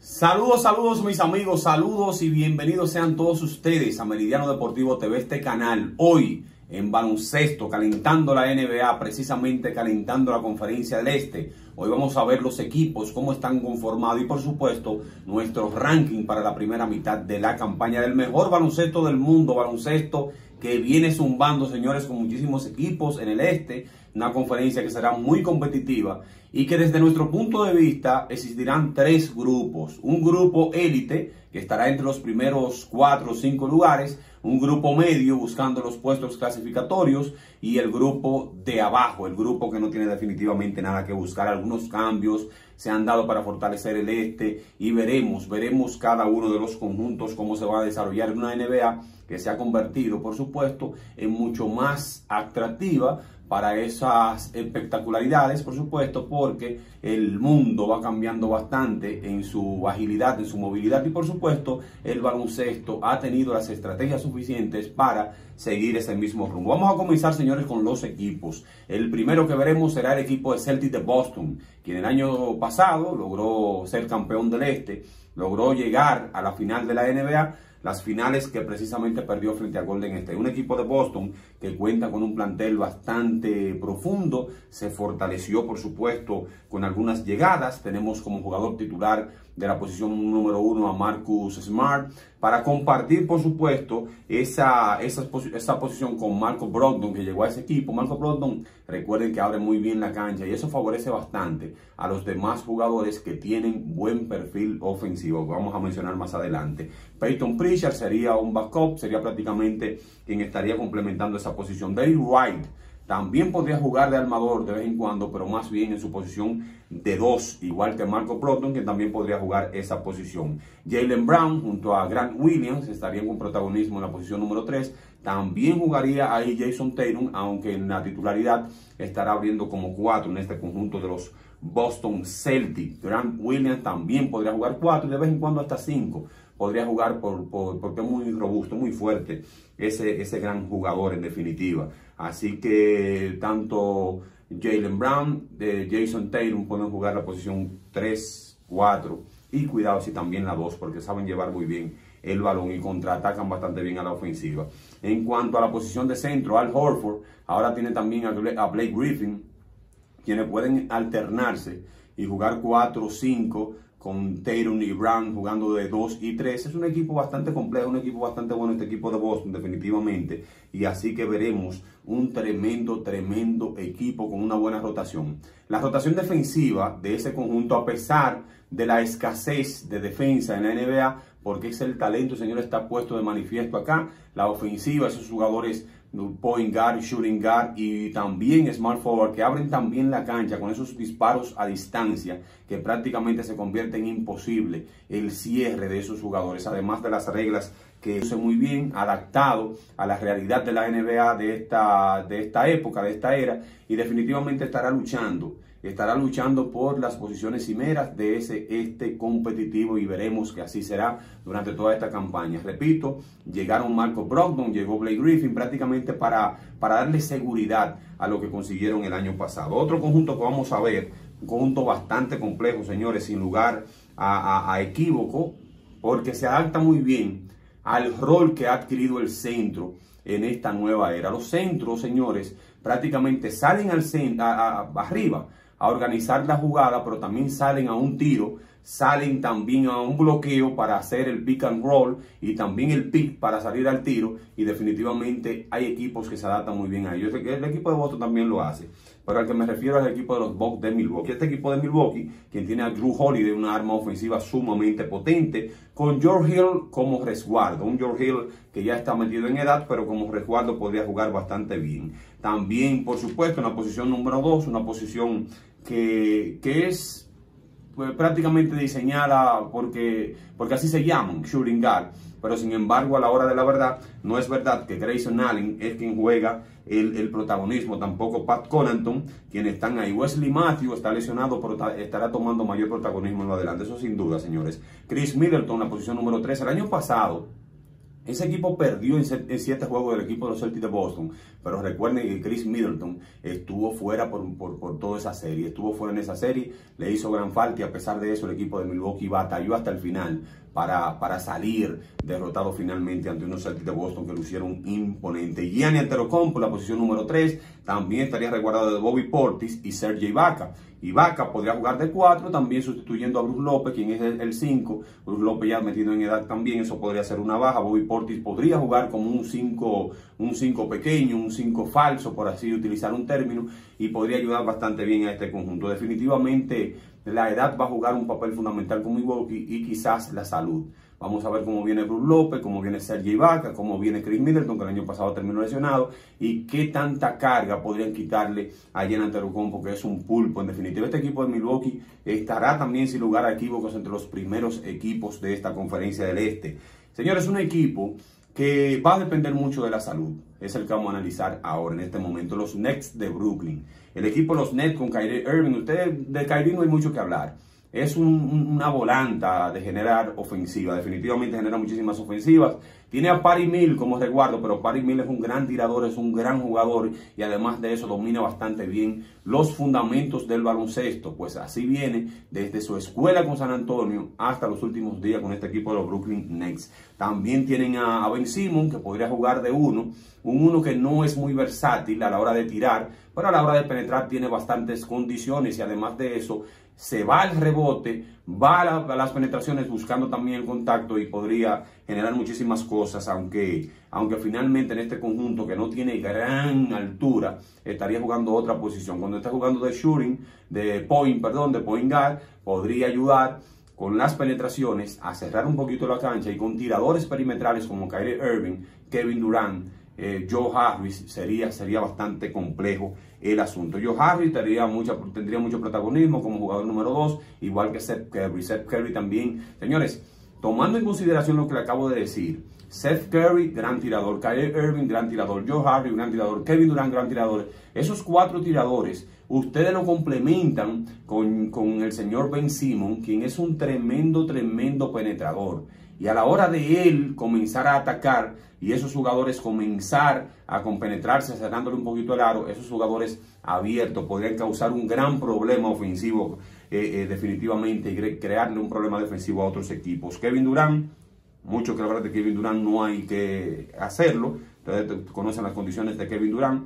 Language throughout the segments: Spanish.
Saludos mis amigos, saludos y bienvenidos sean todos ustedes a Meridiano Deportivo TV, este canal. Hoy en baloncesto, calentando la NBA, precisamente calentando la Conferencia del Este. Hoy vamos a ver los equipos, cómo están conformados y por supuesto nuestro ranking para la primera mitad de la campaña del mejor baloncesto del mundo, baloncesto que viene zumbando, señores, con muchísimos equipos en el Este, una conferencia que será muy competitiva y que desde nuestro punto de vista existirán tres grupos. Un grupo élite que estará entre los primeros 4 o 5 lugares, un grupo medio buscando los puestos clasificatorios y el grupo de abajo, el grupo que no tiene definitivamente nada que buscar. Algunos cambios se han dado para fortalecer el Este y veremos cada uno de los conjuntos cómo se va a desarrollar en una NBA que se ha convertido, por supuesto, en mucho más atractiva para esas espectacularidades, por supuesto, porque el mundo va cambiando bastante en su agilidad, en su movilidad y, por supuesto, el baloncesto ha tenido las estrategias suficientes para seguir ese mismo rumbo. Vamos a comenzar, señores, con los equipos. El primero que veremos será el equipo de Celtics de Boston, quien el año pasado logró ser campeón del Este, logró llegar a la final de la NBA, las finales que precisamente perdió frente a Golden State. Un equipo de Boston que cuenta con un plantel bastante profundo, se fortaleció por supuesto con algunas llegadas. Tenemos como jugador titular de la posición número 1 a Marcus Smart, para compartir por supuesto esa posición con Malcolm Brogdon, que llegó a ese equipo. Malcolm Brogdon, recuerden que abre muy bien la cancha y eso favorece bastante a los demás jugadores que tienen buen perfil ofensivo, que vamos a mencionar más adelante. Peyton Pritchard sería un backup, sería prácticamente quien estaría complementando esa posición. Derrick White también podría jugar de armador de vez en cuando, pero más bien en su posición de 2, igual que Marco Brogdon, que también podría jugar esa posición. Jaylen Brown junto a Grant Williams estarían con protagonismo en la posición número 3. También jugaría ahí Jason Tatum, aunque en la titularidad estará abriendo como 4 en este conjunto de los Boston Celtics. Grant Williams también podría jugar 4 y de vez en cuando hasta 5. Podría jugar porque es muy robusto, muy fuerte ese gran jugador en definitiva. Así que tanto Jaylen Brown, Jason Tatum pueden jugar la posición 3, 4 y cuidado si también la 2, porque saben llevar muy bien el balón y contraatacan bastante bien a la ofensiva. En cuanto a la posición de centro, Al Horford ahora tiene también a Blake Griffin, quienes pueden alternarse y jugar 4 o 5 con Tatum y Brown jugando de 2 y 3. Es un equipo bastante complejo, un equipo bastante bueno este equipo de Boston definitivamente, y así que veremos un tremendo equipo con una buena rotación. La rotación defensiva de ese conjunto, a pesar de la escasez de defensa en la NBA, porque es el talento, señor, está puesto de manifiesto acá. La ofensiva, esos jugadores point guard, shooting guard y también small forward que abren también la cancha con esos disparos a distancia que prácticamente se convierte en imposible el cierre de esos jugadores, además de las reglas que es muy bien adaptado a la realidad de la NBA de esta época, de esta era, y definitivamente estará luchando por las posiciones cimeras de ese Este competitivo, y veremos que así será durante toda esta campaña. Repito, llegaron Marco Brogdon, llegó Blake Griffin prácticamente para darle seguridad a lo que consiguieron el año pasado. Otro conjunto que vamos a ver, un conjunto bastante complejo, señores, sin lugar a equívoco, porque se adapta muy bien al rol que ha adquirido el centro en esta nueva era. Los centros, señores, prácticamente salen arriba a organizar la jugada, pero también salen a un tiro, salen también a un bloqueo para hacer el pick and roll y también el pick para salir al tiro, y definitivamente hay equipos que se adaptan muy bien a ellos. El equipo de Boston también lo hace, pero al que me refiero es el equipo de los Bucks de Milwaukee. Este equipo de Milwaukee, quien tiene a Jrue Holiday, una arma ofensiva sumamente potente, con George Hill como resguardo. Un George Hill que ya está metido en edad, pero como resguardo podría jugar bastante bien. También, por supuesto, en la posición número 2, una posición que es prácticamente diseñada porque así se llaman, shooting guard, pero sin embargo a la hora de la verdad no es verdad que Grayson Allen es quien juega el protagonismo, tampoco Pat Connaughton, quienes están ahí. Wesley Matthews está lesionado, pero estará tomando mayor protagonismo en lo adelante, eso sin duda, señores. Chris Middleton, la posición número 3, el año pasado Ese equipo perdió en 7 juegos del equipo de los Celtics de Boston, pero recuerden que Chris Middleton estuvo fuera por toda esa serie, le hizo gran falta y a pesar de eso el equipo de Milwaukee batalló hasta el final para salir derrotado finalmente ante unos Celtics de Boston que lucieron imponente. Giannis Antetokounmpo, la posición número 3, también estaría resguardado de Bobby Portis y Serge Ibaka. Ibaka podría jugar de 4, también sustituyendo a Brook López, quien es el 5. Brook López ya metido en edad también, eso podría ser una baja. Bobby Portis podría jugar como un 5 pequeño, un 5 falso, por así utilizar un término, y podría ayudar bastante bien a este conjunto. Definitivamente la edad va a jugar un papel fundamental con Milwaukee y quizás la salud. Vamos a ver cómo viene Brook López, cómo viene Serge Ibaka, cómo viene Chris Middleton, que el año pasado terminó lesionado, y qué tanta carga podrían quitarle a Giannis Antetokounmpo, que es un pulpo. En definitiva, este equipo de Milwaukee estará también sin lugar a equívocos entre los primeros equipos de esta conferencia del Este. Señores, un equipo que va a depender mucho de la salud. Es el que vamos a analizar ahora, en este momento. Los Nets de Brooklyn. El equipo de los Nets con Kyrie Irving. Ustedes, de Kyrie no hay mucho que hablar. Es una volanta de generar ofensiva. Definitivamente genera muchísimas ofensivas. Tiene a Patty Mills como resguardo, pero Patty Mills es un gran tirador, es un gran jugador y además de eso domina bastante bien los fundamentos del baloncesto. Pues así viene desde su escuela con San Antonio hasta los últimos días con este equipo de los Brooklyn Nets. También tienen a Ben Simmons, que podría jugar de 1, un 1 que no es muy versátil a la hora de tirar, pero a la hora de penetrar tiene bastantes condiciones y además de eso se va al rebote, va a las penetraciones buscando también el contacto y podría generar muchísimas cosas, aunque finalmente en este conjunto que no tiene gran altura, estaría jugando otra posición. Cuando está jugando de shooting, de point guard, podría ayudar con las penetraciones a cerrar un poquito la cancha y con tiradores perimetrales como Kyrie Irving, Kevin Durant, Joe Harris, sería bastante complejo el asunto. Joe Harris tendría mucho protagonismo como jugador número 2, igual que Seth Curry. Seth Curry también. Señores, tomando en consideración lo que le acabo de decir, Seth Curry, gran tirador, Kyrie Irving, gran tirador, Joe Harris, gran tirador, Kevin Durant, gran tirador. Esos 4 tiradores, ustedes lo complementan con el señor Ben Simmons, quien es un tremendo penetrador. Y a la hora de él comenzar a atacar y esos jugadores comenzar a compenetrarse, cerrándole un poquito el aro, esos jugadores abiertos podrían causar un gran problema ofensivo definitivamente y crearle un problema defensivo a otros equipos. Kevin Durant, mucho que hablar de Kevin Durant, no hay que hacerlo. Ustedes conocen las condiciones de Kevin Durant.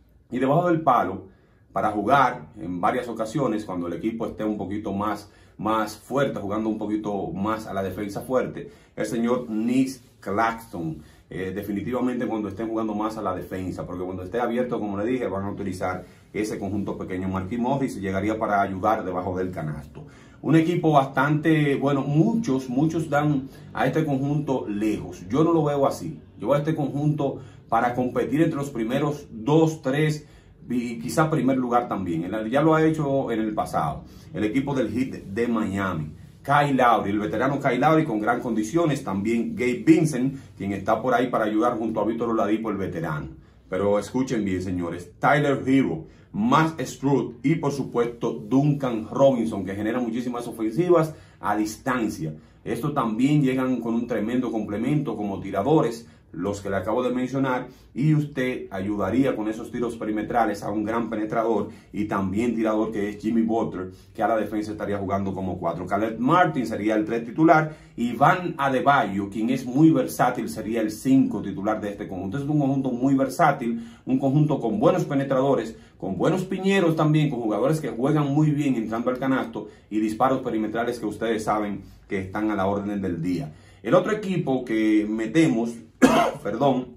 Y debajo del palo, para jugar en varias ocasiones, cuando el equipo esté un poquito más fuerte, jugando un poquito más a la defensa fuerte, el señor Nick Claxton. Definitivamente cuando estén jugando más a la defensa, porque cuando esté abierto, como le dije, van a utilizar ese conjunto pequeño. Marquis Morris llegaría para ayudar debajo del canasto. Un equipo bastante, bueno, muchos dan a este conjunto lejos. Yo no lo veo así. Yo veo a este conjunto para competir entre los primeros 2, 3 y quizá primer lugar también. Ya lo ha hecho en el pasado. El equipo del Heat de Miami. Kyle Lowry, el veterano Kyle Lowry con gran condiciones. También Gabe Vincent, quien está por ahí para ayudar junto a Víctor Oladipo, el veterano. Pero escuchen bien, señores. Tyler Hero, Max Strus y por supuesto Duncan Robinson, que genera muchísimas ofensivas a distancia. Estos también llegan con un tremendo complemento como tiradores, los que le acabo de mencionar, y usted ayudaría con esos tiros perimetrales a un gran penetrador y también tirador que es Jimmy Butler, que a la defensa estaría jugando como 4. Caleb Martin sería el 3 titular y Van Adebayo, quien es muy versátil, sería el 5 titular de este conjunto. Es un conjunto muy versátil, un conjunto con buenos penetradores, con buenos piñeros también, con jugadores que juegan muy bien entrando al canasto y disparos perimetrales que ustedes saben que están a la orden del día. El otro equipo que metemos perdón,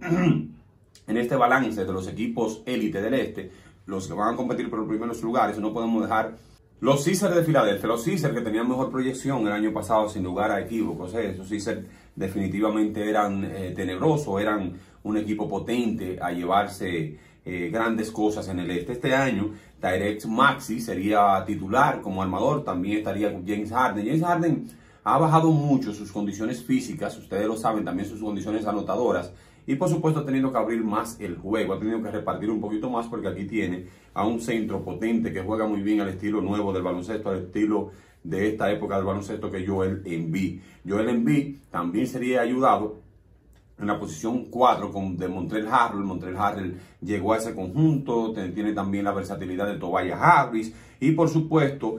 en este balance de los equipos élite del este, los que van a competir por los primeros lugares, no podemos dejar los Sixers de Filadelfia. Los Sixers que tenían mejor proyección el año pasado, sin lugar a equívocos. Esos Sixers definitivamente eran tenebrosos, eran un equipo potente a llevarse grandes cosas en el este. Este año Tyrese Maxey sería titular como armador, también estaría con James Harden. James Harden ha bajado mucho sus condiciones físicas, ustedes lo saben, también sus condiciones anotadoras. Y por supuesto ha tenido que abrir más el juego, ha tenido que repartir un poquito más porque aquí tiene a un centro potente que juega muy bien al estilo nuevo del baloncesto, al estilo de esta época del baloncesto, que Joel Embiid. Joel Embiid también sería ayudado En la posición 4 de Montrezl Harrell. Montrezl Harrell llegó a ese conjunto, tiene también la versatilidad de Tobias Harris y por supuesto,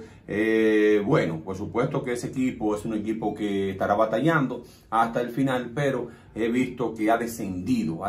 por supuesto que ese equipo es un equipo que estará batallando hasta el final, pero he visto que ha descendido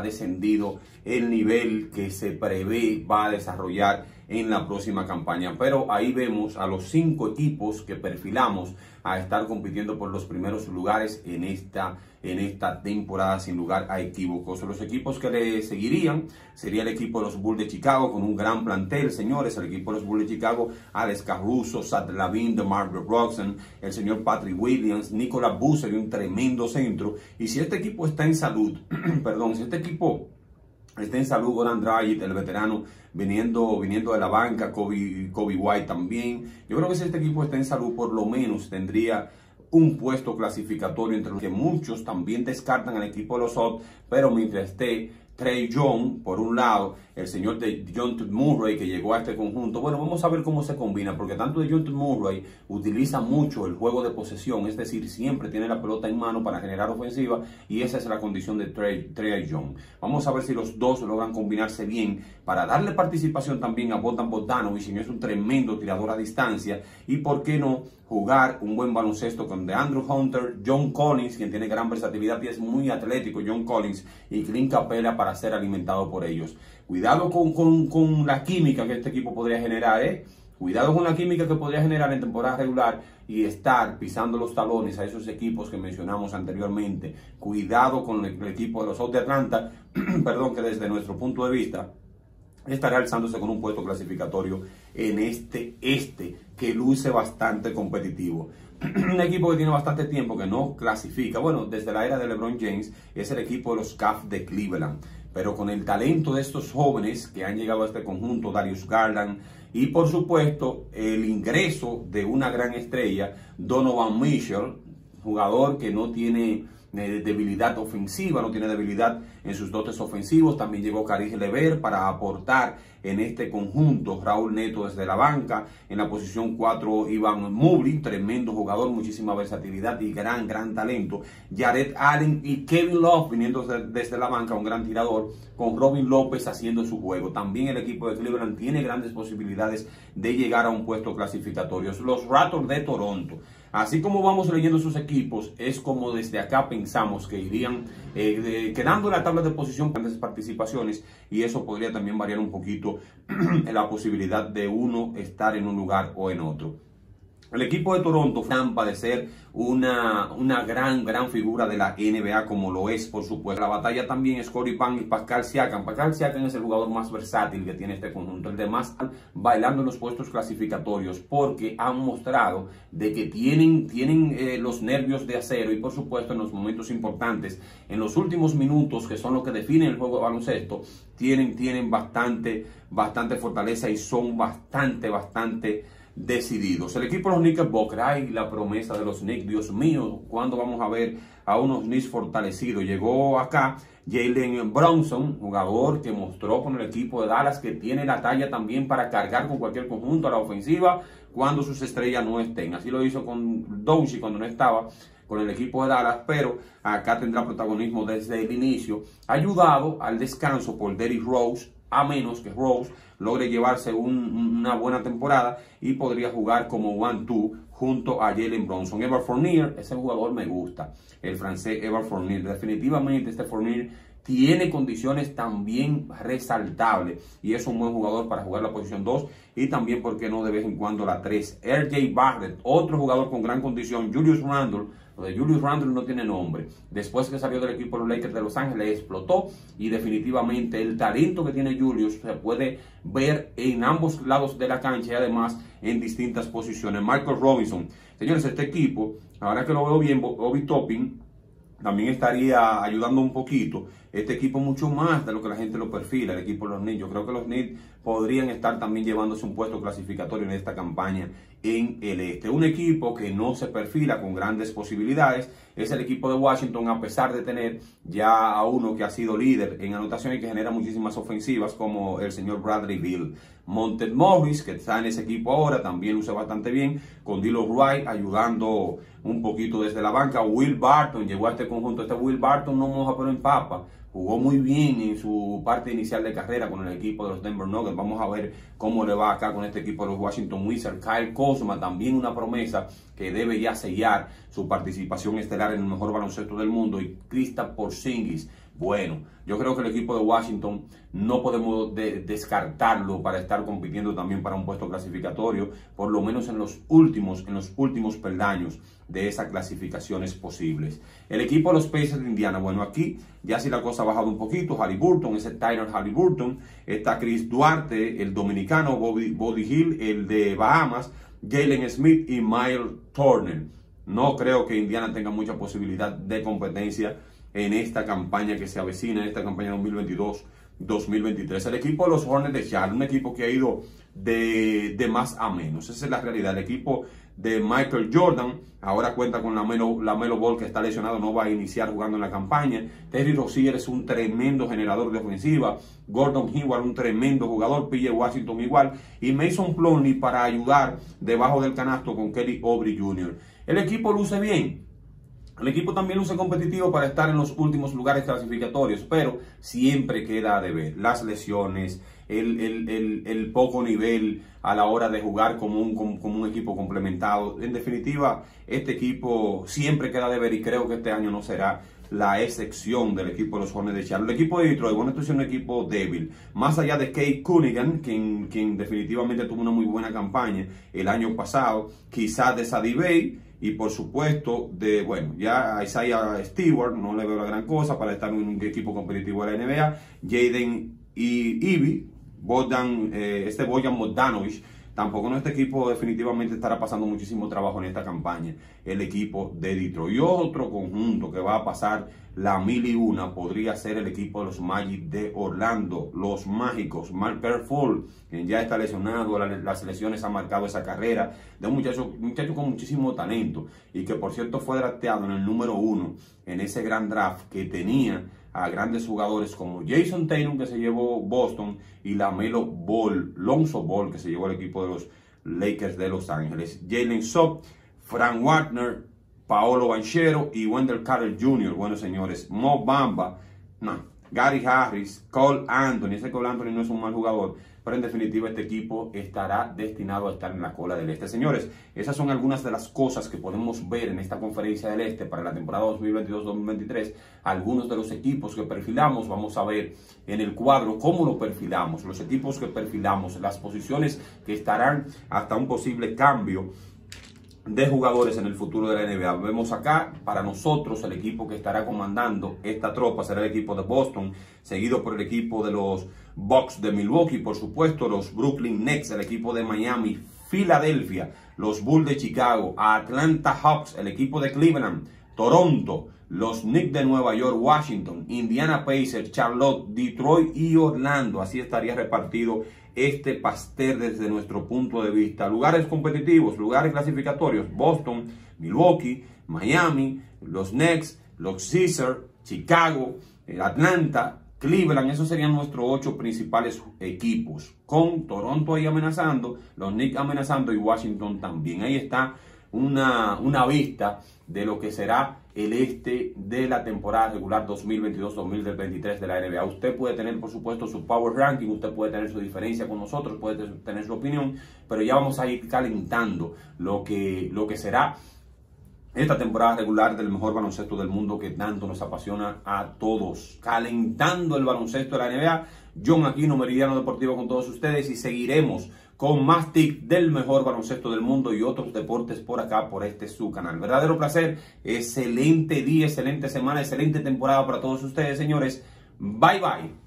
el nivel que se prevé va a desarrollar en la próxima campaña. Pero ahí vemos a los 5 equipos que perfilamos a estar compitiendo por los primeros lugares en esta temporada, sin lugar a equívocos. Los equipos que le seguirían sería el equipo de los Bulls de Chicago, con un gran plantel, señores. El equipo de los Bulls de Chicago: Alex Caruso, Zach LaVine, DeMar DeRozan, el señor Patrick Williams, Nikola Vucevic, un tremendo centro. Y si este equipo está en salud, si este equipo está en salud, Goran Dragic, el veterano, viniendo de la banca, Kobe White también. Yo creo que si este equipo está en salud, por lo menos tendría un puesto clasificatorio, entre los que muchos también descartan al equipo de los Hawks, pero mientras esté Trae Young, por un lado, el señor de Dejounte Murray, que llegó a este conjunto. Bueno, vamos a ver cómo se combina, porque tanto Dejounte Murray utiliza mucho el juego de posesión, es decir, siempre tiene la pelota en mano para generar ofensiva, y esa es la condición de Trae Young. Vamos a ver si los dos logran combinarse bien para darle participación también a Bojan Bogdanovic, quien es un tremendo tirador a distancia, y por qué no jugar un buen baloncesto con DeAndre Hunter, John Collins, quien tiene gran versatilidad y es muy atlético, John Collins, y Clint Capela, para ser alimentado por ellos. Cuidado con la química que este equipo podría generar, Cuidado con la química que podría generar en temporada regular y estar pisando los talones a esos equipos que mencionamos anteriormente. Cuidado con el equipo de los Hawks de Atlanta, perdón, que desde nuestro punto de vista estará alzándose con un puesto clasificatorio en este que luce bastante competitivo. Un equipo que tiene bastante tiempo que no clasifica, bueno, desde la era de LeBron James, es el equipo de los Cavs de Cleveland. Pero con el talento de estos jóvenes que han llegado a este conjunto, Darius Garland, y por supuesto el ingreso de una gran estrella, Donovan Mitchell, jugador que no tiene debilidad ofensiva, no tiene debilidad en sus dotes ofensivos. También llegó Caris LeVert para aportar en este conjunto. Raúl Neto desde la banca. En la posición 4, Ivan Mobley, tremendo jugador, muchísima versatilidad y gran talento. Jared Allen y Kevin Love viniendo desde la banca, un gran tirador, con Robin López haciendo su juego. También el equipo de Cleveland tiene grandes posibilidades de llegar a un puesto clasificatorio. Los Raptors de Toronto, así como vamos leyendo sus equipos, es como desde acá pensamos que irían quedando en la tabla de posición con grandes participaciones, y eso podría también variar un poquito en la posibilidad de uno estar en un lugar o en otro. El equipo de Toronto fue de ser una gran figura de la NBA, como lo es, por supuesto. La batalla también es Scottie Barnes y Pascal Siakam. Pascal Siakam es el jugador más versátil que tiene este conjunto, el de más bailando en los puestos clasificatorios, porque han mostrado de que tienen los nervios de acero, y por supuesto en los momentos importantes, en los últimos minutos, que son los que definen el juego de baloncesto, tienen bastante fortaleza y son bastante decididos. El equipo de los Knickerbockers, la promesa de los Knicks, Dios mío, ¿cuándo vamos a ver a unos Knicks fortalecidos? Llegó acá Jalen Brunson, jugador que mostró con el equipo de Dallas que tiene la talla también para cargar con cualquier conjunto a la ofensiva cuando sus estrellas no estén. Así lo hizo con Doncic cuando no estaba con el equipo de Dallas, pero acá tendrá protagonismo desde el inicio, ayudado al descanso por Derrick Rose, a menos que Rose logre llevarse una buena temporada y podría jugar como 1-2 junto a Jalen Brunson. Evan Fournier, ese jugador me gusta, el francés Evan Fournier. Definitivamente este Fournier tiene condiciones también resaltables y es un buen jugador para jugar la posición 2 y también, ¿por qué no, de vez en cuando la 3? RJ Barrett, otro jugador con gran condición. Julius Randle, lo de Julius Randle no tiene nombre. Después que salió del equipo de los Lakers de Los Ángeles, explotó, y definitivamente el talento que tiene Julius se puede ver en ambos lados de la cancha y además en distintas posiciones. Michael Robinson, señores, este equipo, ahora que lo veo bien, Obi Toppin también estaría ayudando un poquito. Este equipo mucho más de lo que la gente lo perfila, el equipo de los Knicks. Yo creo que los Knicks podrían estar también llevándose un puesto clasificatorio en esta campaña en el este. Un equipo que no se perfila con grandes posibilidades es el equipo de Washington, a pesar de tener ya a uno que ha sido líder en anotación y que genera muchísimas ofensivas, como el señor Bradley Beal. Monte Morris, que está en ese equipo ahora, también luce bastante bien, con Dylan Wright ayudando un poquito desde la banca. Will Barton llegó a este conjunto. Este Will Barton no moja pero empapa. Jugó muy bien en su parte inicial de carrera con el equipo de los Denver Nuggets. Vamos a ver cómo le va acá con este equipo de los Washington Wizards. Kyle Kuzma, también una promesa que debe ya sellar su participación estelar en el mejor baloncesto del mundo. Y Kristaps Porzingis. Bueno, yo creo que el equipo de Washington no podemos descartarlo para estar compitiendo también para un puesto clasificatorio, por lo menos en los últimos peldaños de esas clasificaciones posibles. El equipo de los Pacers de Indiana, bueno, aquí ya si la cosa ha bajado un poquito. Haliburton, ese Tyler Haliburton, está Chris Duarte, el dominicano, Buddy Hield, el de Bahamas, Jalen Smith y Miles Turner. No creo que Indiana tenga mucha posibilidad de competencia en esta campaña que se avecina, en esta campaña 2022-2023. El equipo de los Hornets de Charlotte, un equipo que ha ido de más a menos. Esa es la realidad. El equipo de Michael Jordan ahora cuenta con LaMelo Ball, que está lesionado, no va a iniciar jugando en la campaña. Terry Rozier es un tremendo generador de ofensiva. Gordon Hayward, un tremendo jugador. PJ Washington igual. Y Mason Plumlee para ayudar debajo del canasto con Kelly Oubre Jr. El equipo luce bien. El equipo también luce competitivo para estar en los últimos lugares clasificatorios, pero siempre queda a deber. Las lesiones, el poco nivel a la hora de jugar como un equipo complementado. En definitiva, este equipo siempre queda a deber y creo que este año no será la excepción del equipo de los Hornets de Charlotte. El equipo de Detroit, bueno, esto es un equipo débil. Más allá de Kate Cunningham, quien definitivamente tuvo una muy buena campaña el año pasado, quizás de Sadie Bay, y por supuesto, ya a Isaiah Stewart, no le veo la gran cosa para estar en un equipo competitivo de la NBA. Jaden y Ivy, Bojan Bogdanovic, tampoco este equipo definitivamente estará pasando muchísimo trabajo en esta campaña. El equipo de Detroit. Y otro conjunto que va a pasar la 1001 podría ser el equipo de los Magic de Orlando, los mágicos. Markelle Fultz, quien ya está lesionado, las lesiones han marcado esa carrera de un muchacho con muchísimo talento y que por cierto fue drafteado en el número 1 en ese gran draft que tenía a grandes jugadores como Jason Tatum, que se llevó Boston, y LaMelo Ball, Lonzo Ball, que se llevó el equipo de los Lakers de Los Ángeles. Jalen Suggs, Frank Wagner, Paolo Banchero y Wendell Carter Jr. Bueno, señores, Mo Bamba, Gary Harris, Cole Anthony. Ese Cole Anthony no es un mal jugador, pero en definitiva este equipo estará destinado a estar en la cola del este. Señores, esas son algunas de las cosas que podemos ver en esta conferencia del este para la temporada 2022-2023. Algunos de los equipos que perfilamos, vamos a ver en el cuadro cómo lo perfilamos, los equipos que perfilamos, las posiciones que estarán hasta un posible cambio de jugadores en el futuro de la NBA. Vemos acá, para nosotros, el equipo que estará comandando esta tropa será el equipo de Boston, seguido por el equipo de los Bucks de Milwaukee, por supuesto, los Brooklyn Nets, el equipo de Miami, Filadelfia, los Bulls de Chicago, Atlanta Hawks, el equipo de Cleveland, Toronto, los Knicks de Nueva York, Washington, Indiana Pacers, Charlotte, Detroit y Orlando. Así estaría repartido este pastel desde nuestro punto de vista. Lugares competitivos, lugares clasificatorios: Boston, Milwaukee, Miami, los Knicks, los Sixers, Chicago, Atlanta, Cleveland. Esos serían nuestros 8 principales equipos, con Toronto ahí amenazando, los Knicks amenazando y Washington también. Ahí está una vista de lo que será el este de la temporada regular 2022-2023 de la NBA. Usted puede tener, por supuesto, su Power Ranking, usted puede tener su diferencia con nosotros, puede tener su opinión, pero ya vamos a ir calentando lo que será esta temporada regular del mejor baloncesto del mundo que tanto nos apasiona a todos. Calentando el baloncesto de la NBA. John Aquino, Meridiano Deportivo, con todos ustedes, y seguiremos con más tips del mejor baloncesto del mundo y otros deportes por acá, por este su canal. Verdadero placer, excelente día, excelente semana, excelente temporada para todos ustedes, señores. Bye bye.